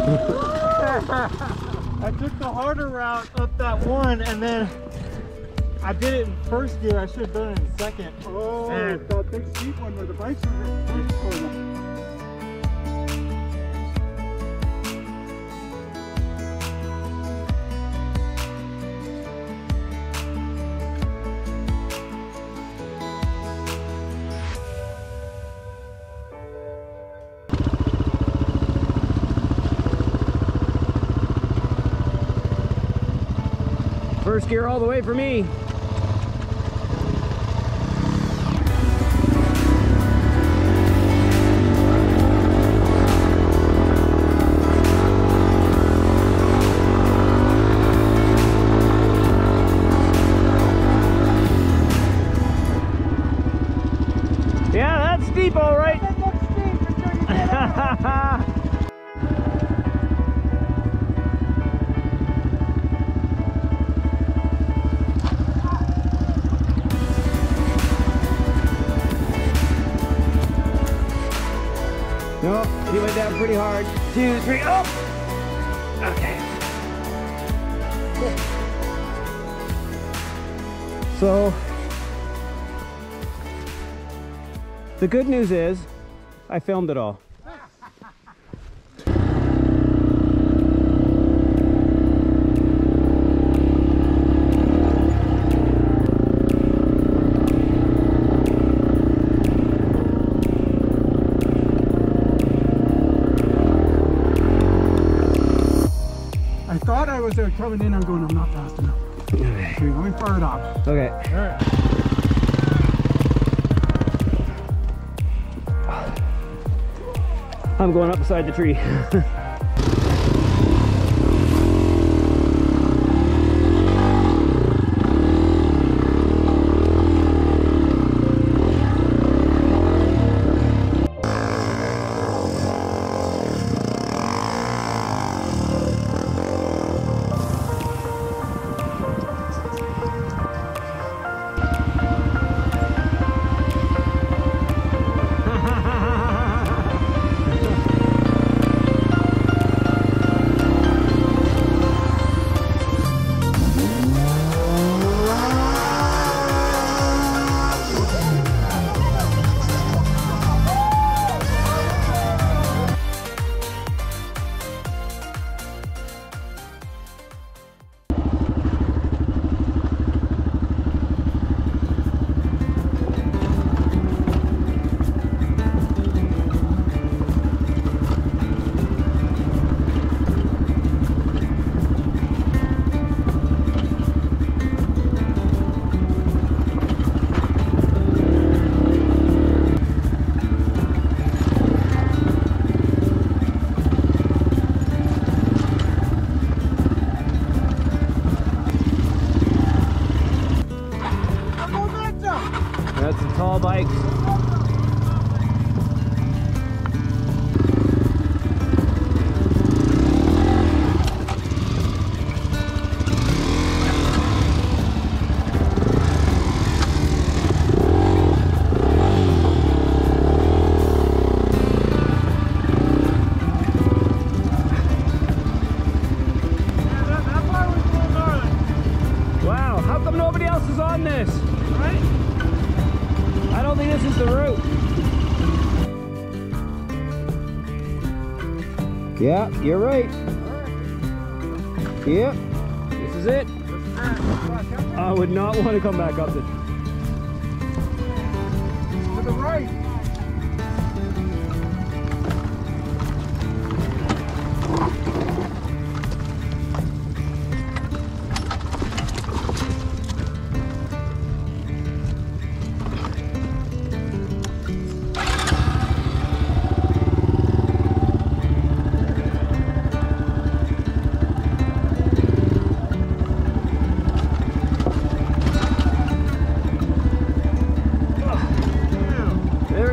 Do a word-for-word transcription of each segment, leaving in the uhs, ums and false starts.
I took the harder route up that one, and then I did it in first gear. I should have done it in second. Oh, and that big steep one where the bikes are going. First gear all the way for me. Yeah, that's steep, all right. That looks steep until you get out. No, he went down pretty hard. Two, three, up. Okay. So, the good news is, I filmed it all. I thought I was there coming in. I'm going, I'm not fast enough. Okay. So let me fire it off. Okay. All right. I'm going up beside the tree. That's some tall bikes. Wow, how come nobody else is on this? right? I don't think this is the route. Yeah, you're right. Yep, this is it. I would not want to come back up this. To the right. There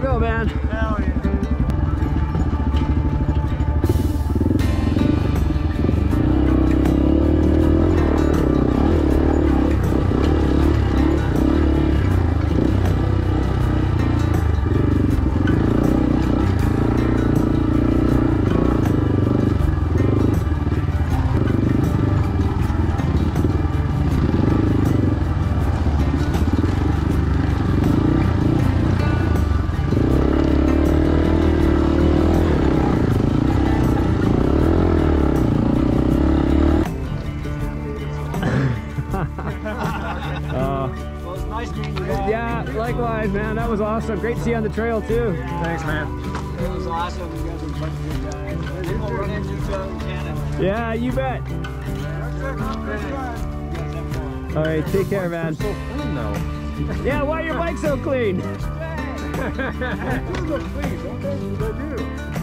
was awesome. Great to see you on the trail too. Thanks, man. It was awesome. You guys are a bunch of good guys. Maybe we'll run into each other in Canada. Yeah, you bet. All right, take care, man. So clean though. Yeah, why are your bikes so clean? These look clean, don't they? They do.